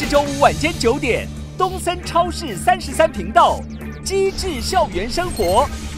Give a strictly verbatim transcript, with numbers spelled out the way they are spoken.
周五晚间九点，东森超视三十三频道，机智校园生活。